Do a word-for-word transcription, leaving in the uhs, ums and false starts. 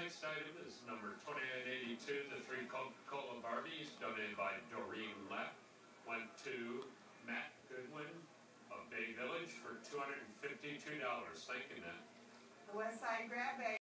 next item is number twenty-nine eighty-two, the three Coca Cola Barbies, donated by Doreen Lepp, went to Matt Goodwin of Bay Village for two hundred fifty-two dollars. Thank you, Matt. The West Side Grab Bag.